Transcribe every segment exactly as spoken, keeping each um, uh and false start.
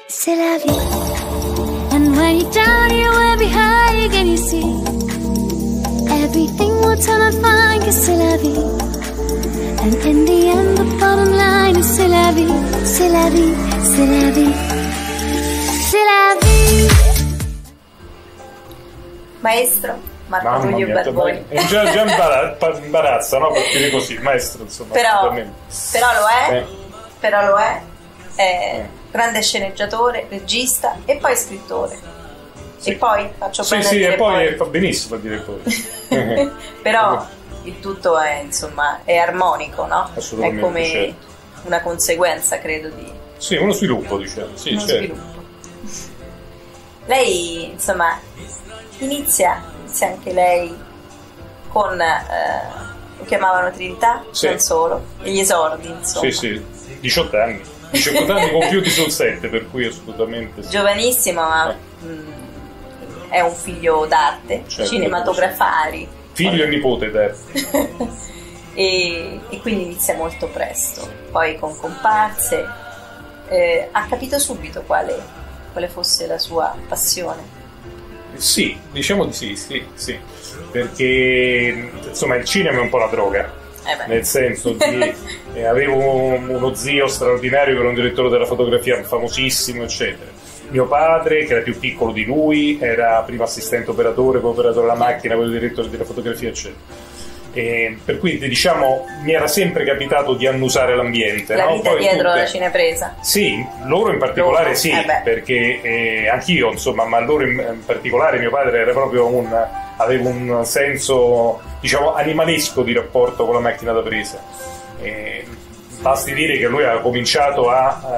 c'est la vie. And when you're down, you will be high again, you see. Everything will turn out fine, cause c'est la vie. And in the end, the bottom line is c'est la vie, c'est la vie, c'est la vie, c'est la vie. Maestro Marco Mamma Tullio mia, Barboni. è già, già imbarazza, imbarazza, no? Per dire così, maestro, insomma. Però, però lo è, eh. però lo è, è grande sceneggiatore, regista e poi scrittore. Sì. E poi faccio Sì, bene a sì, dire e poi, poi. fa benissimo a dire poi. Però il tutto è, insomma, è armonico, no? Assolutamente, è come certo. una conseguenza, credo, di Sì, uno sviluppo, diciamo. Sì, uno certo. sviluppo. Lei, insomma, inizia, inizia anche lei con, eh, lo chiamavano Trinità, Sì. non solo, e gli esordi, insomma. Sì, sì, diciotto anni. diciotto anni compiuti sul sette, per cui assolutamente sì. Giovanissimo, ma Eh. mh, è un figlio d'arte, Certo, cinematografari. Figlio e nipote, te. e, e quindi inizia molto presto, poi con comparse. Eh, ha capito subito quale, quale fosse la sua passione. Sì, diciamo di sì, sì, sì. Perché, insomma, il cinema è un po' una droga. Eh beh. Nel senso di eh, avevo uno zio straordinario che era un direttore della fotografia famosissimo, eccetera. Mio padre, che era più piccolo di lui, era prima assistente operatore, poi operatore della macchina, poi direttore della fotografia, eccetera. E per cui, diciamo, mi era sempre capitato di annusare l'ambiente. La no? vita Poi dietro tutte... la cinepresa. Sì, loro in particolare Loro, sì, eh beh. perché eh, anch'io, insomma, ma loro in, in particolare mio padre era proprio un, aveva un senso, diciamo, animalesco di rapporto con la macchina da presa. E basti dire che lui aveva cominciato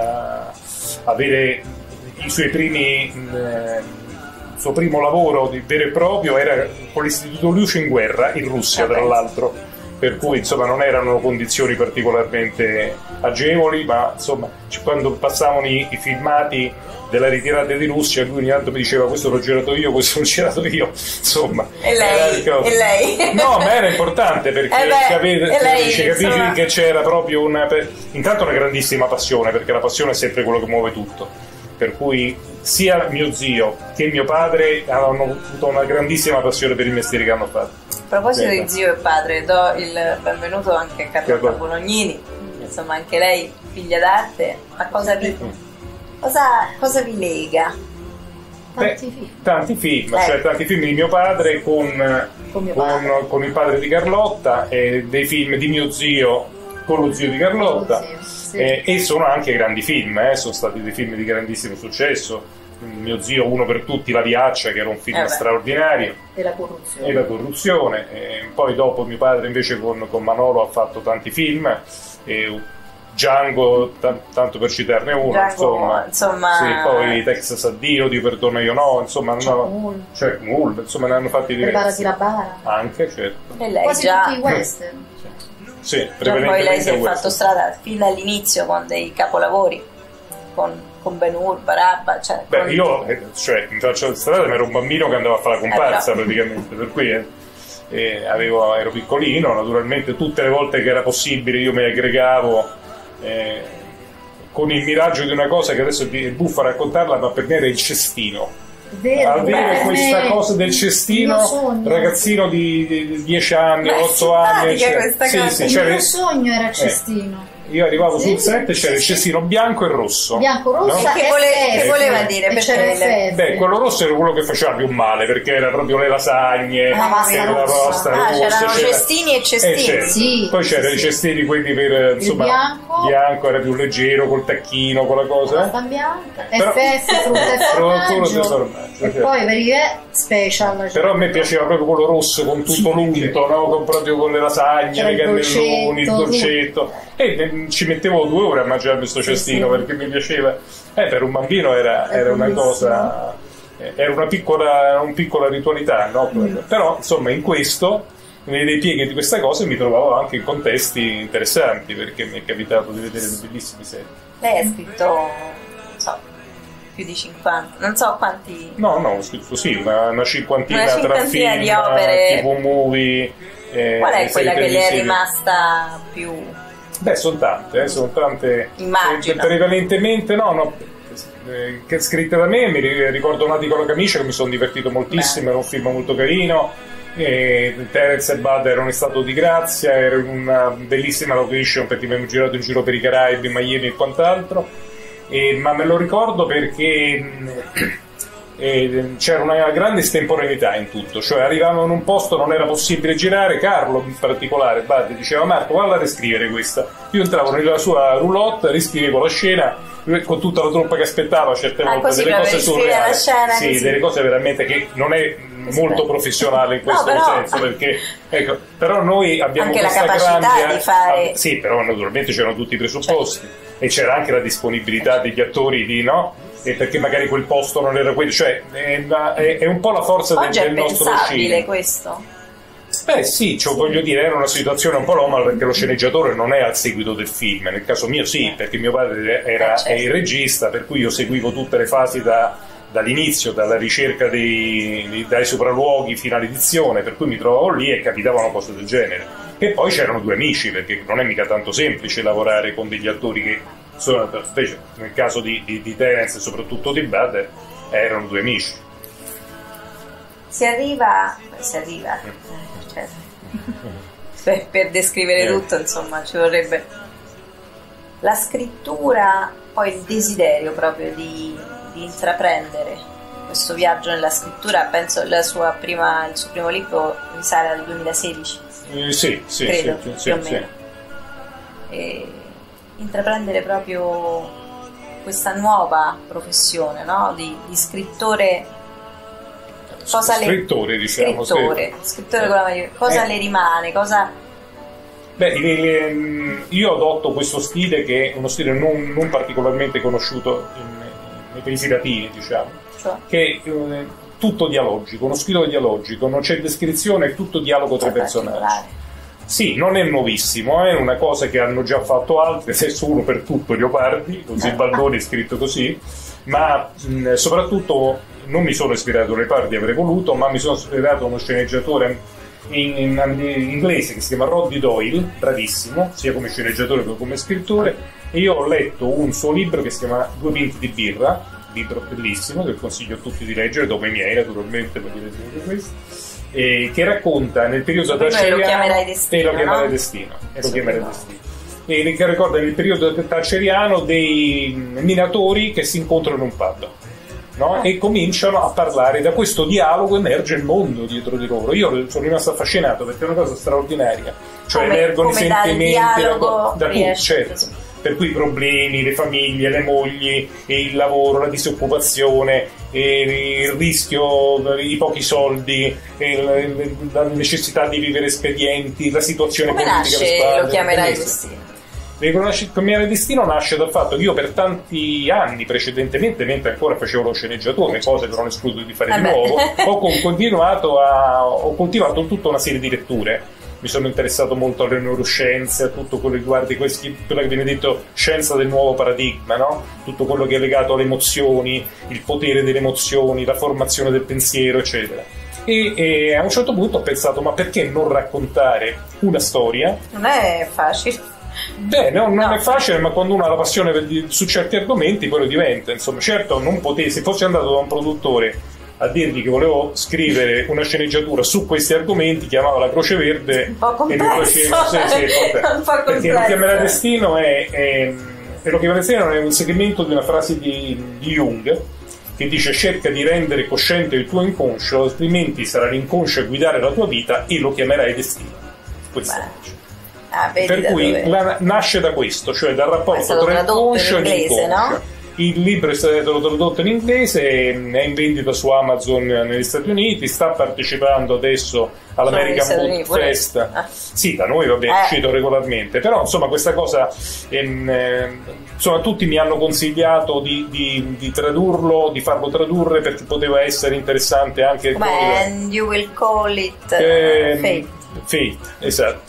a, a avere i suoi primi, eh, il suo primo lavoro di vero e proprio era con l'Istituto Luce in guerra, in Russia Ah, tra beh. l'altro. Per cui insomma non erano condizioni particolarmente agevoli, ma insomma quando passavano i, i filmati della ritirata di Russia lui ogni tanto mi diceva questo l'ho girato io, questo l'ho girato io, insomma. E lei? E lei? No, ma era importante perché Eh beh, capite, e lei, dice, capisci insomma... che c'era proprio una, per, intanto una grandissima passione, perché la passione è sempre quello che muove tutto, per cui sia mio zio che mio padre avevano avuto una grandissima passione per il mestiere che hanno fatto. A proposito Beh, di zio e padre, do il benvenuto anche a Carlotta Carlotta. Bolognini, insomma anche lei figlia d'arte, ma cosa vi, cosa, cosa vi lega? Beh, Tanti film. tanti film, Eh. cioè tanti film di mio padre con, Con mio con- padre. con il padre di Carlotta e dei film di mio zio con lo zio di Carlotta. Con lo zio, sì. Eh, e sono anche grandi film, eh, sono stati dei film di grandissimo successo. Mio zio Uno per tutti, La Viaccia, che era un film Eh beh. straordinario, E la corruzione. e La corruzione. E poi dopo mio padre invece con, con Manolo ha fatto tanti film, e Django, t- tanto per citarne uno, Django, insomma. insomma- Sì, poi Texas Addio, Dio perdono io no, insomma, Jack no, Moore. Jack Moore, insomma ne hanno fatti Preparati diversi. la bara. Anche, certo. E lei Quasi già, tutti i western. Sì, già poi lei prevalentemente si è questo. fatto strada fin dall'inizio con dei capolavori, con, con Ben-Hur, Barabba, cioè Beh, con- io, eh, cioè, mi faccio la strada, ma ero un bambino che andava a fare la comparsa Eh, no. praticamente, per cui eh, eh, avevo, ero piccolino, naturalmente tutte le volte che era possibile io mi aggregavo eh, con il miraggio di una cosa che adesso è buffa raccontarla, ma per me era il cestino. Vero, Avere bene. questa cosa del Il cestino, mio sogno. ragazzino di di dieci anni, Ma è otto anni, simpatica cioè, questa sì, cosa. sì, Il c'era- mio sogno era cestino. io arrivavo Sì, sul set e sì, c'era il sì. cestino bianco e rosso. Bianco, rossa Che e vole- fette. che voleva dire? E Perché c'era le le- fette. Beh, quello rosso era quello che faceva più male, perché era proprio le lasagne, La pasta era la rossa. pasta Ah, rossa, c'erano c'era- cestini e cestini. Eh, certo. Sì, Poi sì, c'erano i sì. cestini quelli per, insomma, bianco. bianco era più leggero, col tacchino, con la cosa. Pasta bianca, Però- F F, frutta e Frutta e formaggio. formaggio, E certo. poi per i special. cioè, Però a me piaceva proprio quello rosso con tutto l'unto, no? Con, proprio con le lasagne, C'era le il cannelloni, il dolcetto, dolcetto. E eh, ci mettevo due ore a mangiare questo Sì, cestino sì. perché mi piaceva. Eh, per un bambino era, È era una bellissimo. cosa, eh, era una piccola, una piccola ritualità, no? Mm. Però insomma in questo, nei pieghi di questa cosa mi trovavo anche in contesti interessanti perché mi è capitato di vedere dei bellissimi set. Lei ha scritto, non so, più di cinquanta, non so quanti. No, no, ho scritto sì, una, una cinquantina, Una cinquantina tra film, di opere. T V movie. eh, Qual è quella serie che le è televisive. rimasta più? Beh, sono tante, eh, sono tante. Immagino. Eh, Prevalentemente no, no. eh, che scritte da me, mi ri- ricordo Nati con la camicia che mi sono divertito moltissimo, Beh. era un film molto carino, e Terence e Bud erano in stato di grazia, era una bellissima location perché abbiamo girato in giro per i Caraibi, Miami e quant'altro, e, ma me lo ricordo perché mh, e c'era una grande estemporaneità in tutto, cioè arrivavano in un posto, non era possibile girare, Carlo in particolare Bud diceva Marco guarda a riscrivere questa, io entravo nella sua roulotte, riscrivevo la scena con tutta la truppa che aspettava, certe Ah, volte così delle proprio cose riscrivere la surreali, scena, sì, così. delle cose veramente che non è molto professionale in No, questo però- senso, perché ecco, però noi abbiamo Anche la questa capacità grande di fare- ah, sì, però naturalmente c'erano tutti i presupposti e c'era anche la disponibilità degli attori di no e perché magari quel posto non era quello, cioè è, è- è un po' la forza del, Oggi è del nostro pensabile cinema. questo. Beh sì, cioè, voglio dire, era una situazione un po' anomala perché lo sceneggiatore non è al seguito del film, nel caso mio sì, perché mio padre era Eh, certo. il regista, per cui io seguivo tutte le fasi da- dall'inizio, dalla ricerca dei, dei- dai sopralluoghi fino all'edizione, per cui mi trovavo lì e capitavano cose del genere. E poi c'erano due amici, perché non è mica tanto semplice lavorare con degli attori che sono, specie nel caso di, di, di Terence e soprattutto di Bud, erano due amici. Si arriva, si arriva, eh, cioè, per, per descrivere Eh. tutto, insomma, ci vorrebbe la scrittura, poi il desiderio proprio di, di intraprendere questo viaggio nella scrittura. Penso la sua prima, il suo primo libro risale al duemilasedici, Eh, sì, sì, credo, sì, sì, più o sì. meno. E intraprendere proprio questa nuova professione, no? di, di scrittore. Cosa Scrittore, le... diciamo, scrittore, sì. scrittore con la maglia- cosa Eh. le rimane, cosa Beh, le- le- io adotto questo stile che è uno stile non, non particolarmente conosciuto in- nei paesi latini, diciamo, cioè, che è eh, tutto dialogico, uno stile dialogico, non c'è descrizione, è tutto dialogo tra è personaggi. particolare. Sì, non è nuovissimo, è una cosa che hanno già fatto altri, adesso uno per tutto Leopardi, così Baldoni è scritto così, ma mh, soprattutto non mi sono ispirato a Leopardi, avrei voluto, ma mi sono ispirato a uno sceneggiatore in, in- in inglese che si chiama Roddy Doyle, bravissimo, sia come sceneggiatore che come scrittore, e io ho letto un suo libro che si chiama Due pinti di birra, libro bellissimo che consiglio a tutti di leggere, dopo i miei naturalmente, perché leggete questo. E che racconta nel periodo Prima thatcheriano lo chiamerai Destino, e lo chiamerai no? Destino, e lo Sì, chiamerai no. Destino. E che ricorda nel periodo thatcheriano dei minatori che si incontrano in un pub, no? E cominciano a parlare, da questo dialogo emerge il mondo dietro di loro. Io sono rimasto affascinato perché è una cosa straordinaria, cioè Come- emergono i come dal sentimenti dialogo da, da tutto, riesce certo. così. Per cui i problemi, le famiglie, le mogli, e il lavoro, la disoccupazione, e il rischio, i pochi soldi, e il- la necessità di vivere espedienti, la situazione Come politica alle nasce spalle, Lo chiamerai bellissimo. Destino? Il Cambiare Destino nasce dal fatto che io per tanti anni precedentemente, mentre ancora facevo lo sceneggiatore, cose che non escludo di fare Eh di beh. nuovo, ho con- continuato a ho coltivato tutta una serie di letture. Mi sono interessato molto alle neuroscienze, a tutto quello che riguarda questi, quello che viene detto scienza del nuovo paradigma, no? Tutto quello che è legato alle emozioni, il potere delle emozioni, la formazione del pensiero, eccetera. E, e a un certo punto ho pensato, ma perché non raccontare una storia? Non è facile. Beh, no, non No. è facile, ma quando uno ha la passione per di- su certi argomenti poi lo diventa. Insomma, certo, non potevi, se fossi andato da un produttore a dirgli che volevo scrivere una sceneggiatura su questi argomenti, chiamava la Croce Verde Un po' e mi complesso. faceva sì, sì, vabbè. Un po' perché complesso. Lo chiamerà Destino è, è, e Lo chiamerà Destino è un segmento di una frase di, di Jung che dice: cerca di rendere cosciente il tuo inconscio, altrimenti sarà l'inconscio a guidare la tua vita e lo chiamerai destino. Questo Beh. dice. Ah, vedi Per da cui dove- la- nasce da questo, cioè dal È rapporto stato tra tradotto inconscio in e inglese, l'inconscio. no? Il libro è stato tradotto in inglese, è in vendita su Amazon negli Stati Uniti, sta partecipando adesso Solo negli all'American Stati Book Uniti, pure? Fest. Ah. Sì, da noi vabbè, è Eh. uscito regolarmente, però insomma questa cosa ehm, ehm, insomma tutti mi hanno consigliato di, di- di tradurlo, di farlo tradurre perché poteva essere interessante anche Come con- And You Will Call It uh, Ehm, Fate. Fate, esatto.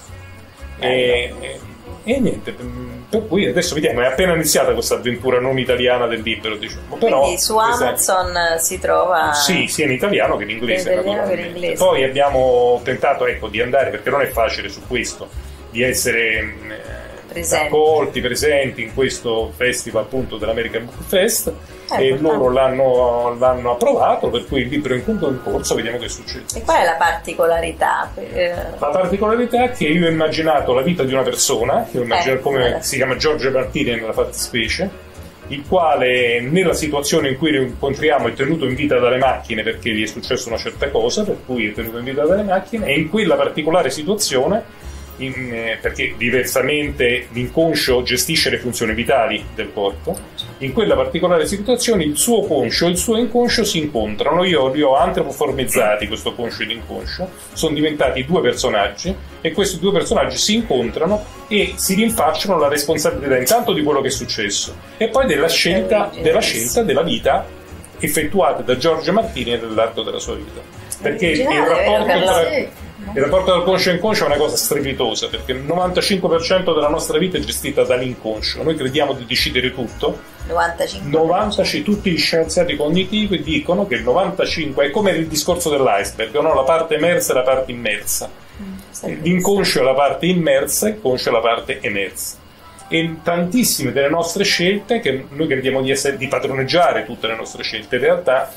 E, e- e niente, per cui adesso vediamo, è appena iniziata questa avventura non italiana del libro, diciamo. Però, Quindi su questa- Amazon si trova. sì, sia in italiano che in inglese, Sia in italiano che in naturalmente. inglese. Poi abbiamo tentato, ecco, di andare, perché non è facile su questo, di essere mh, Presenti. accolti, presenti in questo festival appunto dell'American Book Fest. Eh, e importante. loro l'hanno, l'hanno approvato, per cui il libro è in corso, in corso, vediamo che succede. E qual è la particolarità? Eh, La particolarità è che io ho immaginato la vita di una persona, che ho immaginato Eh, come eh. si chiama Giorgio Martini nella fattispecie, il quale nella situazione in cui lo incontriamo è tenuto in vita dalle macchine perché gli è successa una certa cosa, per cui è tenuto in vita dalle macchine, e in quella particolare situazione, in, eh, perché diversamente l'inconscio gestisce le funzioni vitali del corpo, in quella particolare situazione il suo conscio e il suo inconscio si incontrano. Io li ho antropoformizzati, questo conscio e l'inconscio, sono diventati due personaggi, e questi due personaggi si incontrano e si rinfacciano la responsabilità intanto di quello che è successo e poi della scelta, della scelta della vita effettuata da Giorgio Martini nell'arco della sua vita, perché il originale, rapporto vero, tra, Sì. il rapporto tra conscio e inconscio è una cosa strepitosa, perché il novantacinque per cento della nostra vita è gestita dall'inconscio. Noi crediamo di decidere tutto. novantacinque novantacinque tutti gli scienziati cognitivi dicono che il novantacinque è come il discorso dell'iceberg, no? La parte emersa e la parte immersa. L'inconscio è la parte immersa, il conscio è la parte emersa. E tantissime delle nostre scelte, che noi crediamo di, essere, di padroneggiare tutte le nostre scelte, in realtà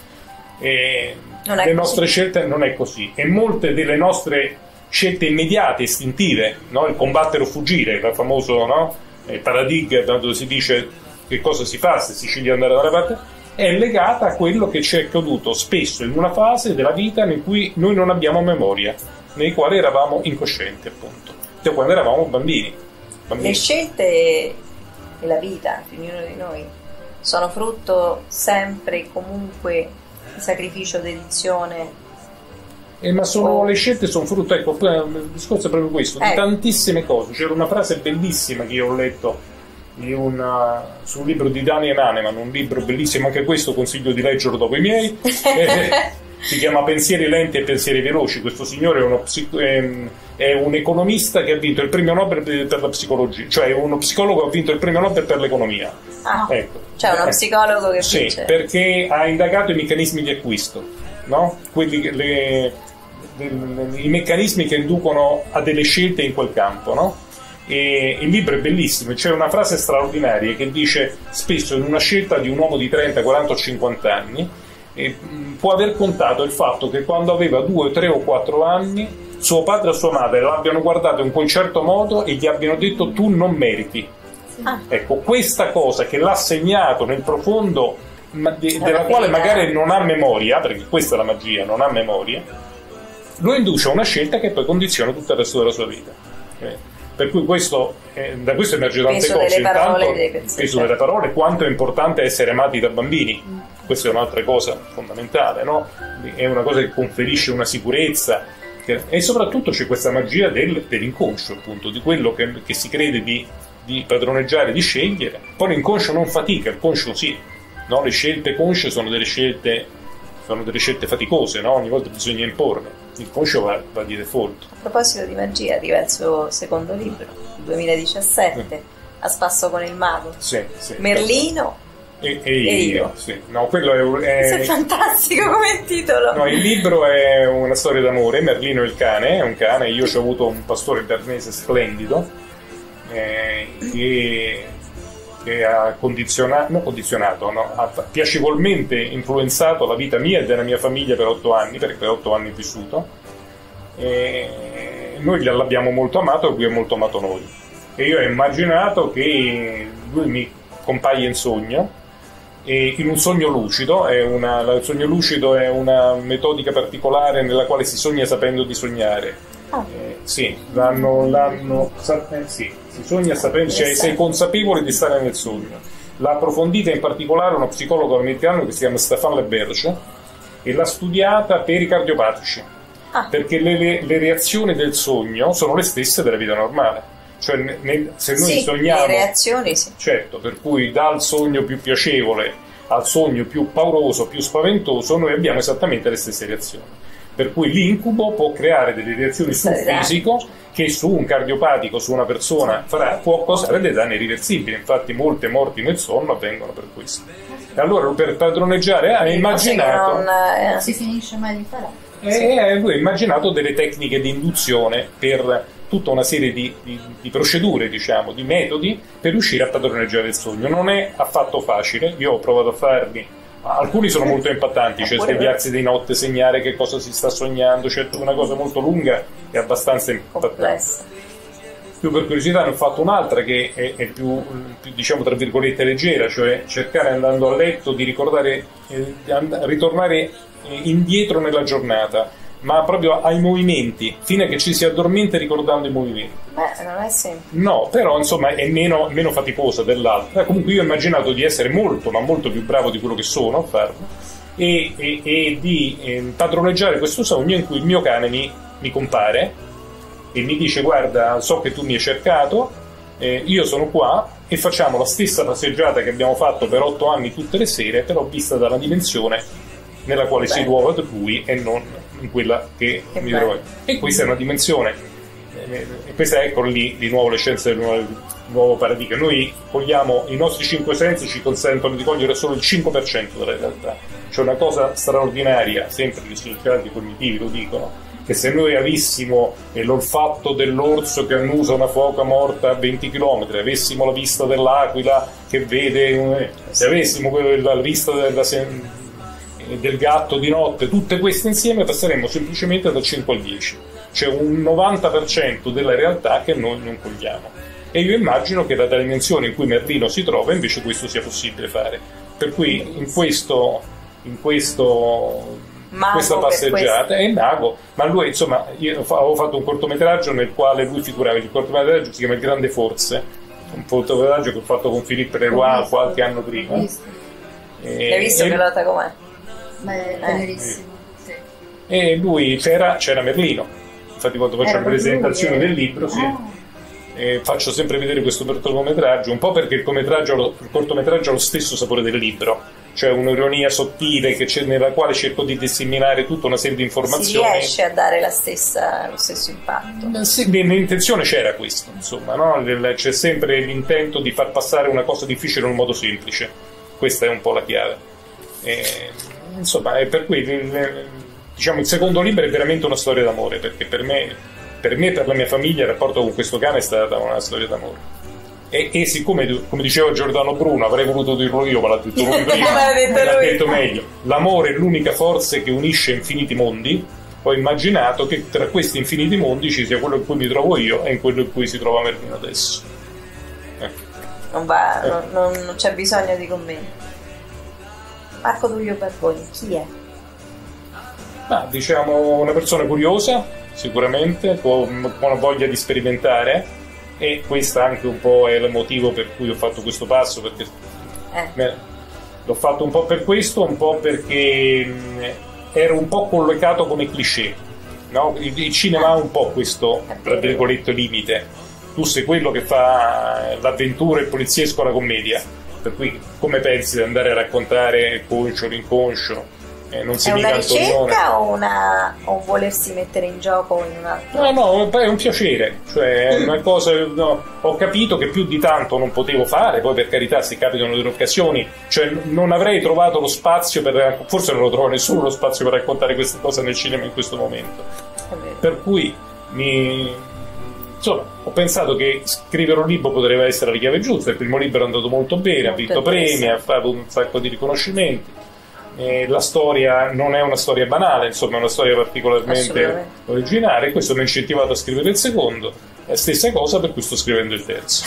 eh, Non è le così. nostre scelte non è così. E molte delle nostre scelte immediate, istintive, no? Il combattere o fuggire, il famoso, no? Il paradigma dove si dice che cosa si fa se si sceglie di andare da una parte, è legata a quello che ci è accaduto spesso in una fase della vita in cui noi non abbiamo memoria, nei quali eravamo incoscienti, appunto, cioè quando eravamo bambini. bambini. Le scelte e la vita di ognuno di noi sono frutto sempre e comunque di sacrificio, dedizione. Eh, ma sono Oh. le scelte sono frutto, ecco, il discorso è proprio questo, di Eh. tantissime cose. C'era una frase bellissima che io ho letto di una, su un libro di Daniel Kahneman, un libro bellissimo, anche questo consiglio di leggerlo dopo i miei. Eh, si chiama Pensieri lenti e pensieri veloci. Questo signore è, uno psico- è, è un economista che ha vinto il premio Nobel per per la psicologia, cioè uno psicologo che ha vinto il premio Nobel per l'economia. Ah, Ecco. c'è uno Eh. psicologo che Sì, dice perché ha indagato i meccanismi di acquisto, no? Quelli che- le- le- i meccanismi che inducono a delle scelte in quel campo, no? E il libro è bellissimo, c'è una frase straordinaria che dice: spesso in una scelta di un uomo di trenta, quaranta o cinquanta anni eh, mh, può aver contato il fatto che quando aveva due, tre o quattro anni suo padre o sua madre l'abbiano guardato in quel certo modo e gli abbiano detto tu non meriti. Ah. Ecco, questa cosa che l'ha segnato nel profondo, ma de- È della una quale ferita. magari non ha memoria, perché questa è la magia, non ha memoria, lo induce a una scelta che poi condiziona tutto il resto della sua vita. Eh, Per cui questo, eh, da questo emerge tante Peso cose. delle parole, Intanto, dei pensieri. peso delle parole, quanto è importante essere amati da bambini. Questa è un'altra cosa fondamentale, no? È una cosa che conferisce una sicurezza. che- E soprattutto c'è questa magia del- dell'inconscio, appunto, di quello che, che si crede di, di padroneggiare, di scegliere. Poi l'inconscio non fatica, il conscio sì. No? Le scelte consce sono delle scelte, sono delle scelte faticose, no? Ogni volta bisogna imporle. Il conscio va, va di default. A proposito di magia, arriva il suo secondo libro, il duemiladiciassette, A spasso con il mago. Sì, sì. Merlino. E, e io, E io. sì. No, quello è, Questo è è fantastico come titolo. no, il libro è una storia d'amore. Merlino e il cane, è un cane. Io ho avuto un pastore bernese splendido eh, che, che ha condizionato, non condizionato, no, ha piacevolmente influenzato la vita mia e della mia famiglia per otto anni, perché per otto anni ho vissuto. E noi l'abbiamo molto amato e lui ha molto amato noi. E io ho immaginato che lui mi compaia in sogno, e in un sogno lucido. È una, il sogno lucido è una metodica particolare nella quale si sogna sapendo di sognare. Ah. Eh, sì, l'hanno, l'hanno sa- eh, sì, si sogna sapendo, cioè sei consapevole di stare nel sogno. L'ha approfondita in particolare uno psicologo americano che si chiama Stéphane Le Berge e l'ha studiata per i cardiopatici. Ah. Perché le, le, le reazioni del sogno sono le stesse della vita normale. Cioè, nel- se noi Sì, sogniamo, le reazioni sì. certo, per cui dal sogno più piacevole al sogno più pauroso, più spaventoso, noi abbiamo esattamente le stesse reazioni. Per cui l'incubo può creare delle reazioni sul Esatto. fisico che su un cardiopatico, su una persona, farà, può causare dei danni irreversibili. Infatti molte morti nel sonno avvengono per questo. E allora per padroneggiare ha immaginato... Non, eh, Non si finisce mai di imparare. E lui ha immaginato delle tecniche di induzione per tutta una serie di, di, di procedure, diciamo, di metodi per riuscire a padroneggiare il sogno. Non è affatto facile, io ho provato a farli, alcuni sono molto impattanti, cioè svegliarsi di notte, segnare che cosa si sta sognando, cioè una cosa molto lunga e abbastanza impattante. Più per curiosità ne ho fatto un'altra che è, è più, più, diciamo, tra virgolette leggera, cioè cercare, andando a letto, di ricordare, eh, ritornare eh, indietro nella giornata, ma proprio ai movimenti, fino a che ci si addormenta ricordando i movimenti. Beh, non è semplice. No, però insomma è meno, meno faticosa dell'altra. Comunque io ho immaginato di essere molto, ma molto più bravo di quello che sono a farlo, e, e, e di eh, padroneggiare questo sogno in cui il mio cane mi, mi compare e mi dice: guarda, so che tu mi hai cercato, eh, io sono qua e facciamo la stessa passeggiata che abbiamo fatto per otto anni tutte le sere, però vista dalla dimensione nella quale Beh. si trova lui e non in quella che, che mi trovo io. E questa è una dimensione, eh, e questa ecco lì di nuovo le scienze del nuovo, nuovo paradigma. Noi cogliamo, i nostri cinque sensi ci consentono di cogliere solo il cinque per cento della realtà. C'è una cosa straordinaria, sempre gli scienziati cognitivi lo dicono, che se noi avessimo eh, l'olfatto dell'orso che annusa una foca morta a venti chilometri, avessimo la vista dell'aquila che vede, eh, se avessimo la vista della, eh, del gatto di notte, tutte queste insieme passeremmo semplicemente dal cinque al dieci. C'è un novanta per cento della realtà che noi non cogliamo. E io immagino che dalla dimensione in cui Merlino si trova invece questo sia possibile fare. Per cui in questo... in questo Mago, questa passeggiata è mago, ma lui, insomma, io avevo fatto un cortometraggio nel quale lui figurava. Il cortometraggio si chiama Il Grande Forse, un cortometraggio che ho fatto con Philippe Leroy qualche anno prima. E, Hai visto che nota com'è? Beh, tenerissimo. Sì. E lui c'era, c'era Merlino, infatti quando faccio la presentazione lui, eh. del libro sì, ah. eh, faccio sempre vedere questo cortometraggio, un po' perché il, il cortometraggio ha lo stesso sapore del libro, cioè un'ironia sottile che c'è, nella quale cerco di disseminare tutta una serie di informazioni. Si riesce a dare la stessa, lo stesso impatto. Sì, l'intenzione c'era questo, insomma, no? C'è sempre l'intento di far passare una cosa difficile in un modo semplice. Questa è un po' la chiave. E, insomma, è per cui diciamo il secondo libro è veramente una storia d'amore, perché per me, per me e per la mia famiglia il rapporto con questo cane è stata una storia d'amore. E, e siccome, come diceva Giordano Bruno, avrei voluto dirlo io, ma l'ha detto lui prima, l'ha detto, l'ha lui. detto meglio. L'amore è l'unica forza che unisce infiniti mondi. Ho immaginato che tra questi infiniti mondi ci sia quello in cui mi trovo io e in quello in cui si trova Merlino adesso. Eh. Non va, eh. non, non, non c'è bisogno di commenti. Marco Tullio Barboni, chi è? Ah, diciamo una persona curiosa, sicuramente, con una voglia di sperimentare. E questo anche un po' è il motivo per cui ho fatto questo passo, perché eh. l'ho fatto un po' per questo, un po' perché mh, ero un po' collocato come cliché, no? il, il cinema ha un po' questo, tra virgolette, limite. Tu sei quello che fa l'avventura, il poliziesco, la commedia, per cui come pensi di andare a raccontare il conscio, l'inconscio? Eh, non si è una ricerca Antonino. o una o un volersi mettere in gioco in un altro? No, no, è un piacere, cioè è una cosa, no, ho capito che più di tanto non potevo fare, poi per carità se capitano delle occasioni, cioè non avrei trovato lo spazio per, forse non lo trova nessuno lo spazio per raccontare queste cose nel cinema in questo momento, per cui mi insomma ho pensato che scrivere un libro potrebbe essere la chiave giusta. Il primo libro è andato molto bene, molto ha vinto premi, ha fatto un sacco di riconoscimenti. Eh, la storia non è una storia banale, insomma è una storia particolarmente originale, questo mi ha incentivato a scrivere il secondo, la stessa cosa per cui sto scrivendo il terzo.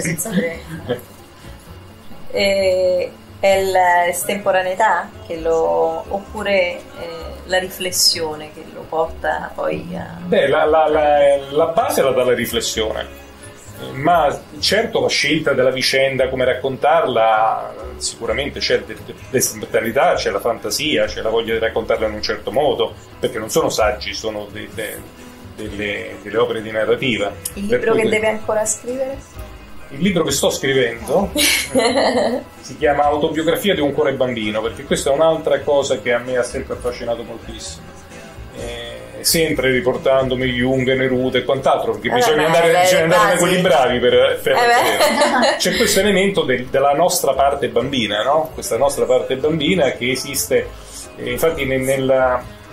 eh, è l'estemporaneità che lo, oppure eh, la riflessione che lo porta poi a... Beh, la, la, la, la base la dà la riflessione, ma certo la scelta della vicenda, come raccontarla, sicuramente c'è l'estemporaneità, c'è la fantasia, c'è la voglia di raccontarla in un certo modo, perché non sono saggi, sono delle, delle, delle opere di narrativa. Il libro cui, che deve ancora scrivere? Il libro che sto scrivendo si chiama Autobiografia di un cuore bambino, perché questa è un'altra cosa che a me ha sempre affascinato moltissimo. Eh, sempre riportandomi Jung, Neruda e quant'altro, perché eh bisogna beh, andare, beh, bisogna andare da quelli bravi per, per eh c'è questo elemento del, della nostra parte bambina, no? Questa nostra parte bambina che esiste, eh, infatti nel, nella,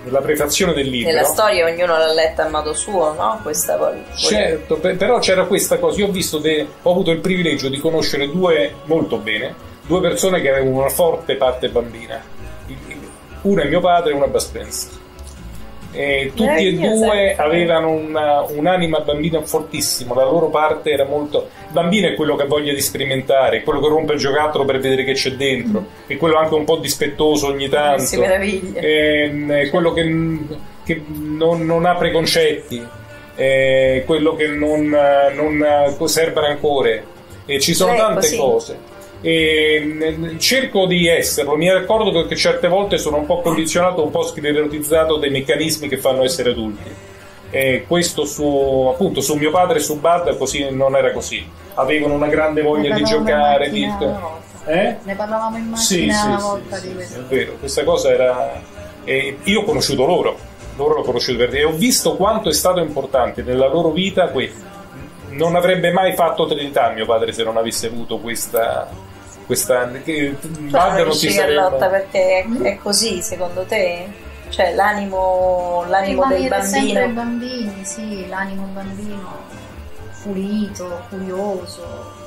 nella prefazione del libro. Nella storia ognuno l'ha letta a modo suo, no? Questa poi. Certo, per, però c'era questa cosa. Io ho visto de, ho avuto il privilegio di conoscere due molto bene, due persone che avevano una forte parte bambina. Una è mio padre e una è Bud Spencer. E tutti e due avevano una, un'anima bambina fortissima, la loro parte era molto. Il bambino è quello che ha voglia di sperimentare, è quello che rompe il giocattolo per vedere che c'è dentro, è quello anche un po' dispettoso ogni tanto, si meraviglia. è, è quello che, che non, non ha preconcetti, è quello che non, non serba rancore, e ci sono ecco, tante sì. cose. E cerco di esserlo, mi accorgo perché certe volte sono un po' condizionato, un po' sclerotizzato dai meccanismi che fanno essere adulti, e questo su, appunto, su mio padre e su Bud così non era così, avevano una grande voglia di giocare di... eh? Ne parlavamo in macchina sì, una sì, volta sì, di sì, questo. è vero, questa cosa era e io ho conosciuto loro loro l'ho conosciuto per e ho visto quanto è stato importante nella loro vita questo. Non avrebbe mai fatto Trinità mio padre se non avesse avuto questa questa che Bud non si sarebbe... perché è così secondo te? Cioè l'animo l'animo del bambino sempre i bambini, sì, l'animo bambino pulito, curioso.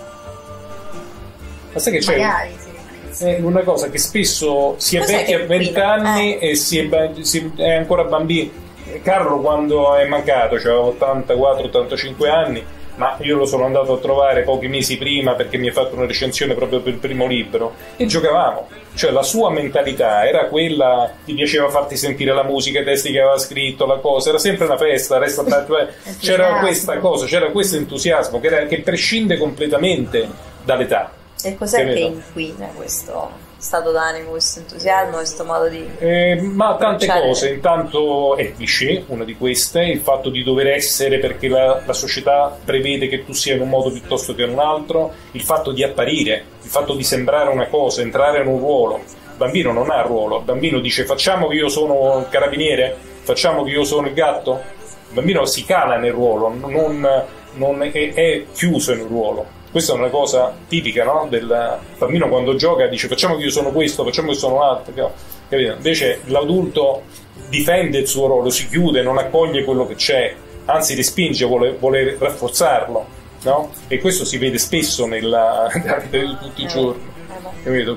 Ma sai che c'è? Magari sì. È una cosa che spesso si è Cos'è vecchi a vent'anni eh. e si è, si è ancora bambini. Carlo quando è mancato, cioè ottantaquattro ottantacinque anni, ma io lo sono andato a trovare pochi mesi prima perché mi ha fatto una recensione proprio per il primo libro e giocavamo, cioè la sua mentalità era quella, gli piaceva farti sentire la musica, i testi che aveva scritto, la cosa, era sempre una festa, resta, c'era questa cosa, c'era questo entusiasmo che, era, che prescinde completamente dall'età. E cos'è che inquina questo stato d'animo, questo entusiasmo, questo modo di... Eh, ma tante cose, intanto è cliché, una di queste, il fatto di dover essere perché la, la società prevede che tu sia in un modo piuttosto che in un altro, il fatto di apparire, il fatto di sembrare una cosa, entrare in un ruolo. Il bambino non ha ruolo, il bambino dice facciamo che io sono il carabiniere, facciamo che io sono il gatto. Il bambino si cala nel ruolo, non, non è, è chiuso in un ruolo. Questa è una cosa tipica, no? Del bambino quando gioca dice facciamo che io sono questo, facciamo che sono un altro, capito? Invece l'adulto difende il suo ruolo, si chiude, non accoglie quello che c'è, anzi respinge, vuole, vuole rafforzarlo, no? E questo si vede spesso nella, nella vita di tutti i giorni, capito?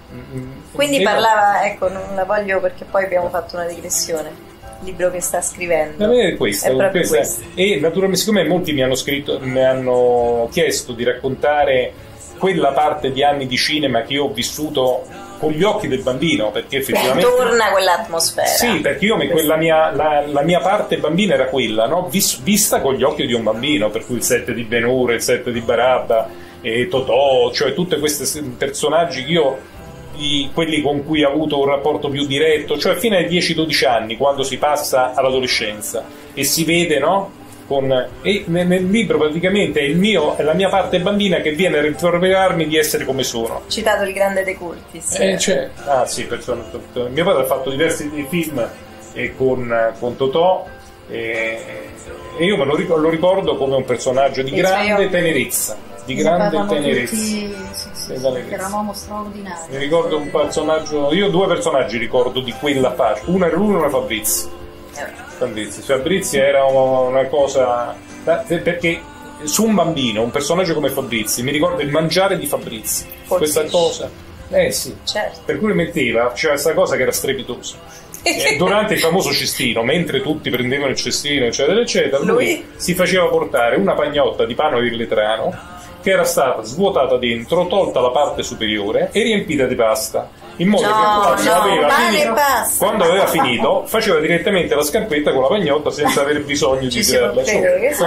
Quindi parlava, ecco, non la voglio perché poi abbiamo fatto una digressione. Libro che sta scrivendo è questo, è proprio questa, questo. E naturalmente siccome molti mi hanno scritto mi hanno chiesto di raccontare quella parte di anni di cinema che io ho vissuto con gli occhi del bambino, perché effettivamente torna quell'atmosfera, sì, perché io quella mia, la, la mia parte bambina era quella, no? Vis, vista con gli occhi di un bambino, per cui il set di Ben-Hur, il set di Barabba e Totò, cioè tutti questi personaggi che io di quelli con cui ha avuto un rapporto più diretto, cioè fino ai dieci dodici anni, quando si passa all'adolescenza e si vede, no? Con, e nel, nel libro praticamente è, il mio, è la mia parte bambina che viene a rinforzarmi di essere come sono. Citato il grande De Curtis. Eh, cioè, ah sì, persone, mio padre ha fatto diversi film eh, con, con Totò e, e io me lo ricordo, lo ricordo come un personaggio di grande tenerezza. Di grande tenerezza, tutti, sì, sì, sì, eravamo straordinari. Mi ricordo un personaggio, io due personaggi ricordo di quella fase, una era lui e una Fabrizi. Fabrizi, Fabrizi era una cosa perché su un bambino, un personaggio come Fabrizi, mi ricordo il mangiare di Fabrizi, questa cosa, eh sì, certo. Per cui metteva, c'era questa cosa che era strepitosa. E durante il famoso cestino, mentre tutti prendevano il cestino, eccetera, eccetera, lui, lui si faceva portare una pagnotta di pane virletrano che era stata svuotata dentro, tolta la parte superiore e riempita di pasta, in modo no, che quando, no, aveva finito, quando aveva finito faceva direttamente la scarpetta con la pagnotta senza aver bisogno ci di tirarla su.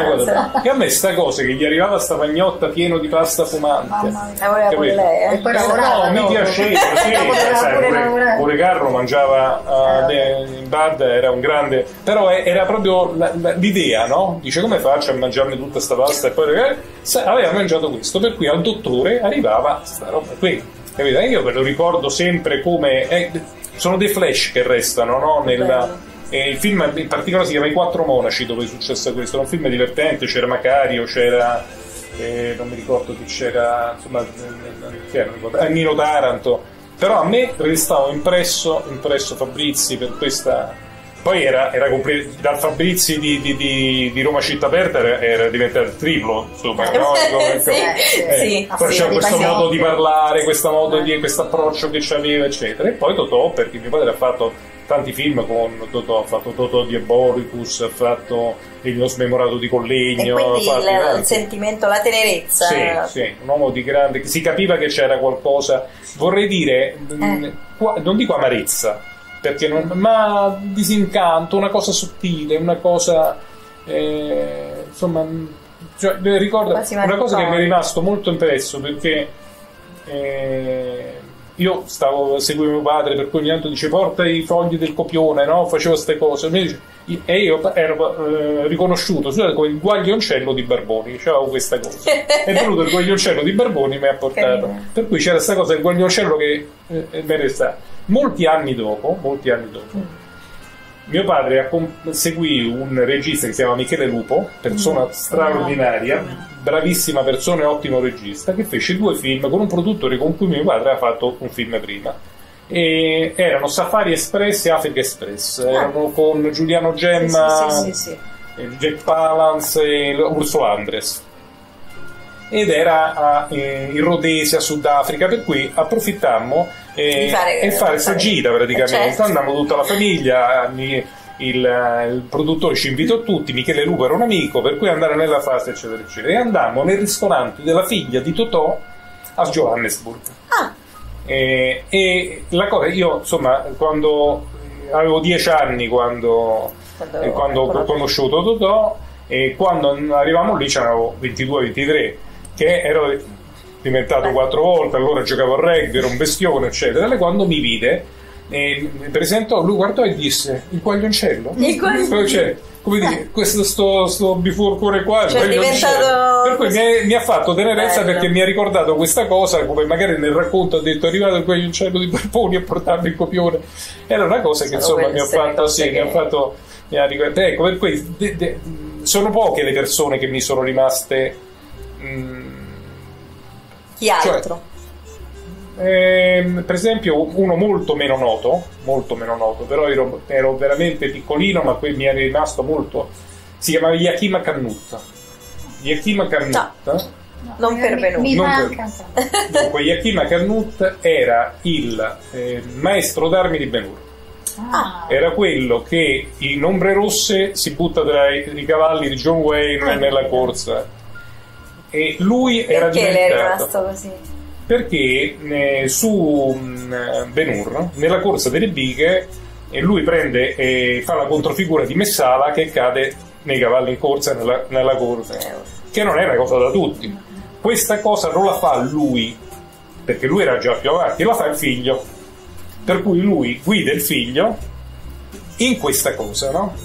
E a me sta cosa che gli arrivava sta pagnotta pieno di pasta fumante, lavorava pure lei, eh? E poi lavorava, eh, no, mi piaceva, sì, sai, pure, pure Carlo mangiava uh, in Bud, era un grande, però era proprio la, la, l'idea, no? Dice come faccio a mangiarmi tutta sta pasta e poi eh, aveva mangiato questo, per cui al dottore arrivava sta roba qui. Capito? Io ve lo ricordo sempre come eh, sono dei flash che restano, no? Nella, eh, il film in particolare si chiama I Quattro Monaci, dove è successo questo, era un film divertente, c'era Macario, c'era eh, non mi ricordo chi c'era, insomma chi era, eh, Nino Taranto, però a me restava impresso impresso Fabrizi per questa Poi era, era compl- dal Fabrizi di, di, di, di Roma Città Aperta era, era diventato il triplo, insomma, no? Come, sì, eh, sì, poi sì, c'era di questo passaggio. modo di parlare, questo modo di questo approccio che c'aveva, eccetera. E poi Totò, perché mio padre ha fatto tanti film con Totò, ha fatto Totò Diabolicus, ha fatto Il smemorato di Collegno. E quindi ha fatto il, il tanti. sentimento, la tenerezza. Sì, sì, un uomo di grande, si capiva che c'era qualcosa, vorrei dire, mh, qua- non dico amarezza, perché non, ma disincanto, una cosa sottile, una cosa, eh, insomma, mh, cioè, eh, ricordo Quasi una cosa che mi è malinconica. rimasto molto impresso, perché eh, io stavo seguendo mio padre, per cui ogni tanto dice porta i fogli del copione, no? Facevo queste cose, mi dice, e io ero eh, riconosciuto scusate, come il guaglioncello di Barboni, c'avevo questa cosa, è venuto il guaglioncello di Barboni, mi ha portato, Carino. per cui c'era questa cosa del guaglioncello che eh, mi è restato. Molti anni dopo, molti anni dopo, mio padre accom- seguì un regista che si chiama Michele Lupo, persona straordinaria, bravissima persona e ottimo regista, che fece due film con un produttore con cui mio padre aveva fatto un film prima. E erano Safari Express e Africa Express, erano con Giuliano Gemma, Sì, sì, sì, sì, sì. eh, Jack Palance e Ursula Andress. Ed era a, eh, in Rhodesia, Sudafrica, per cui approfittammo eh, Di fare- e fare sta fare- gira praticamente. certo. Andammo tutta la famiglia, mi- il, il produttore ci invitò tutti, Michele Lupo era un amico, per cui andare nella fase eccetera eccetera. E andammo nel ristorante della figlia di Totò a Johannesburg. Ah, E, e la cosa, io insomma, quando avevo dieci anni, quando, Quando- eh, quando ho conosciuto Totò, e quando arrivavamo lì c'avevo ventidue ventitré, che ero diventato quattro volte, allora giocavo a rugby, ero un bestione, eccetera. E quando mi vide, eh, mi presentò, lui guardò e disse: il guaglioncello? Il guaglioncello. Cioè, come dire, questo sto, sto biforcore qua, il Cioè, è guaglioncello. diventato Per cui mi, è- mi ha fatto tenerezza, Bello. perché mi ha ricordato questa cosa, come magari nel racconto ha detto: è arrivato il guaglioncello di Barboni a portarmi il copione. Era una cosa che Sono insomma mi ha queste le fatto, cose sì, mi ha che- fatto mi ha ricordato. Ecco, per cui de- de- sono poche le persone che mi sono rimaste. mh, chi altro? Ehm, per esempio uno molto meno noto, molto meno noto, però ero, ero veramente piccolino, ma qui mi è rimasto molto. Si chiamava Yakima Kannutta. Yakima Kannutta. Non pervenuto. Mi Non manca Dunque, Yakima Kannutta era il eh, maestro d'armi di Ben Hur. ah, Era quello che in Ombre Rosse si butta tra i, i cavalli di John Wayne Ah. nella corsa. E lui era Perché le è diventato. rimasto così? Perché eh, su mh, Ben Hur, nella corsa delle bighe, eh, lui prende e fa la controfigura di Messala che cade nei cavalli in corsa nella, nella corsa, che non è una cosa da tutti. Questa cosa non la fa lui, perché lui era già più avanti, la fa il figlio. Per cui lui guida il figlio in questa cosa, no?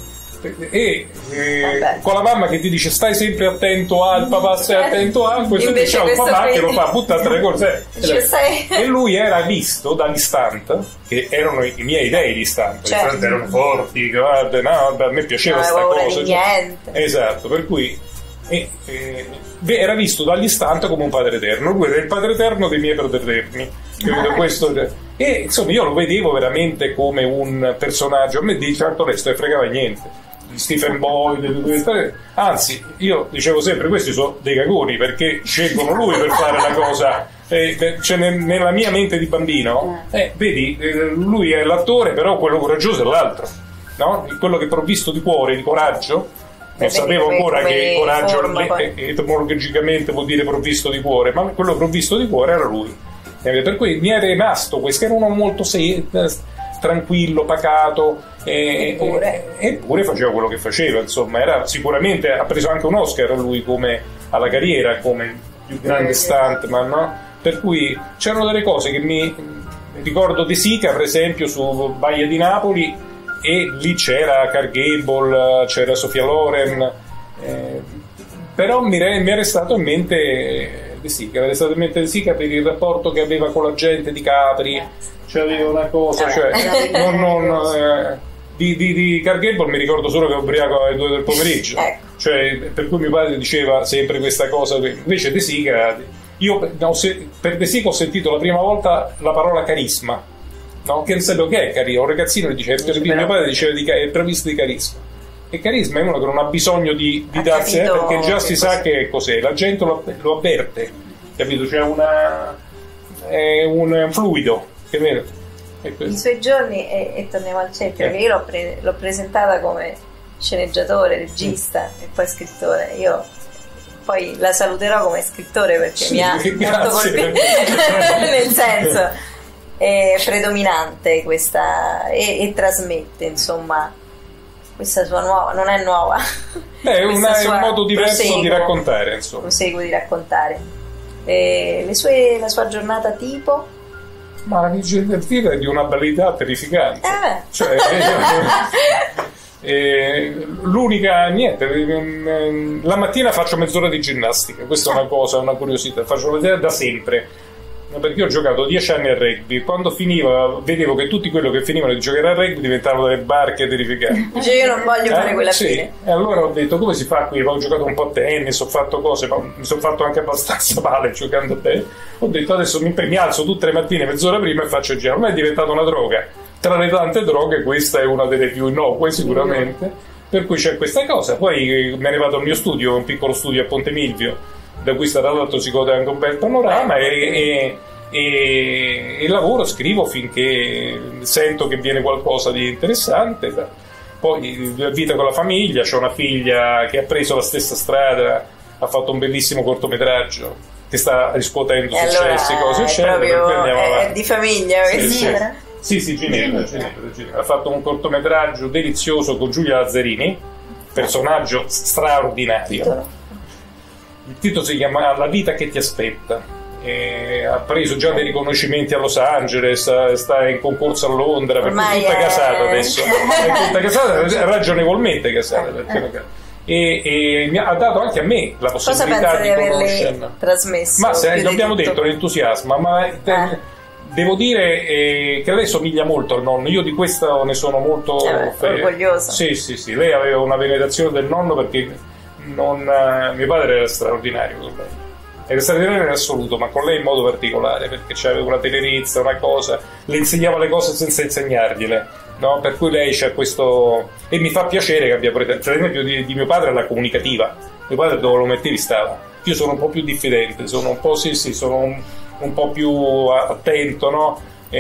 E eh, Vabbè. con la mamma che ti dice stai sempre attento al papà, stai attento a questo, Invece dice al questo papà che qui- lo fa buttare le cose. Dice, stai- E lui era visto dall'istante, che erano i miei dei di istante, Certo. l'istante erano forti, che, guarda, no, vabbè, a me piaceva Non sta avevo cosa. di niente. Esatto, per cui e, eh, beh, era visto dall'istante come un padre eterno, lui era il padre eterno dei miei padri eterni. Capito? Questo, e insomma io lo vedevo veramente come un personaggio, a me di certo resto ne fregava niente. Stephen Boyd, tutte queste cose. Anzi, io dicevo sempre: questi sono dei cagoni, perché scelgono lui per fare la cosa. Eh, beh, cioè, nel- nella mia mente di bambino, eh, vedi, eh, lui è l'attore, però quello coraggioso è l'altro, no? Quello che è provvisto di cuore, di coraggio. Non Vedi sapevo come- ancora come che coraggio forma le- poi. eh, etimologicamente vuol dire provvisto di cuore, ma quello provvisto di cuore era lui. Eh, Per cui mi è rimasto questo, era uno molto se- eh, tranquillo, pacato, eh, Eppure. eh, eppure faceva quello che faceva, insomma, era sicuramente, ha preso anche un Oscar lui come alla carriera, come il più grande stuntman, no? Per cui c'erano delle cose che mi ricordo De Sica, per esempio, su Baia di Napoli, e lì c'era Clark Gable, c'era Sofia Loren, eh, però mi, re- mi è restato in mente De Sica, mi è restato in mente De Sica per il rapporto che aveva con la gente di Capri, cioè aveva una cosa, cioè, non, non, eh, di, di, di Clark Gable mi ricordo solo che è ubriaco alle due del pomeriggio, Ecco. cioè, per cui mio padre diceva sempre questa cosa, invece De Sica, io ho se- per De Sica ho sentito la prima volta la parola carisma, no? Che non sapevo che è carisma. Un ragazzino dice, Dice, mio però- padre diceva di ca- è previsto di carisma. E carisma è uno che non ha bisogno di, di Ha darsi, eh, capito perché già che si sa cos'è. che cos'è, la gente lo, lo avverte, capito? C'è una è un fluido, che è vero? È I questo. suoi giorni, e, e torniamo al cerchio, Eh. che io l'ho, pre- l'ho presentata come sceneggiatore, regista e poi scrittore. Io poi la saluterò come scrittore perché Sì, mi ha molto grazie. colpito, nel senso è predominante questa e, e trasmette, insomma, questa sua nuova, non è nuova, Beh, è, questa una- è sua un modo diverso di proseguo, raccontare, insomma. proseguo di raccontare. E le sue, la sua giornata tipo? Ma la vigilante è di una bellità terrificante. Eh. Cioè, eh, eh, l'unica, niente, ehm, la mattina faccio mezz'ora di ginnastica, questa è una cosa, una curiosità, faccio vedere da sempre, perché io ho giocato dieci anni a rugby, quando finiva vedevo che tutti quelli che finivano di giocare a rugby diventavano delle barche terrificanti. Dice io non voglio fare Eh, quella sì. fine. E allora ho detto come si fa qui? Ho giocato un po' a tennis, ho fatto cose, ma mi sono fatto anche abbastanza male giocando a tennis. Ho detto adesso mi, mi alzo tutte le mattine mezz'ora prima e faccio il giro. Ma è diventata una droga. Tra le tante droghe questa è una delle più innocue sicuramente. Per cui c'è questa cosa. Poi me ne vado al mio studio, un piccolo studio a Ponte Milvio, da cui tra l'altro si gode anche un bel panorama e, e, e, e lavoro, scrivo finché sento che viene qualcosa di interessante. Poi vita con la famiglia, c'ho una figlia che ha preso la stessa strada, ha fatto un bellissimo cortometraggio che sta riscuotendo E successi, allora cose è, eccetera, per cui proprio, andiamo è, è avanti. di famiglia Sì, questo. sì. Ginevra? Sì, sì, Ginevra, Ginevra. Ginevra, Ginevra. Ha fatto un cortometraggio delizioso con Giulia Lazzarini, personaggio straordinario. Titolo? Il titolo si chiama La vita che ti aspetta. E ha preso già dei riconoscimenti a Los Angeles, sta in concorso a Londra, perché Ormai è tutta è- casata adesso. È tutta casata, ragionevolmente casata. Perché e, e mi ha dato anche a me la Cosa possibilità pensa di di averle conoscerla. trasmesso? Ma se più di abbiamo tutto? detto l'entusiasmo, ma te- Eh. devo dire eh, che lei somiglia molto al nonno. Io di questo ne sono molto Eh beh, fe- orgogliosa. Sì, sì, sì. Lei aveva una venerazione del nonno perché non, eh, mio padre era straordinario con lei. Era straordinario in assoluto, ma con lei in modo particolare, perché c'aveva una tenerezza, una cosa, le insegnava le cose senza insegnargliele, no? Per cui lei c'ha questo. E mi fa piacere che abbia preso. Per esempio, di, di mio padre la comunicativa. Mio padre dove lo mettevi stava. Io sono un po' più diffidente, sono un po' sì, sì, sono un, un po' più attento, no?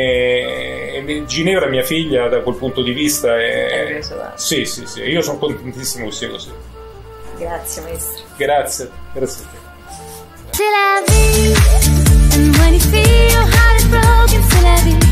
E, e Ginevra, mia figlia, da quel punto di vista è. È preso da- Sì, sì, sì. Io sono contentissimo che sia così. Grazie maestro. Grazie, grazie a te. C'est la vie. And when you feel your heart is broken, c'est la vie.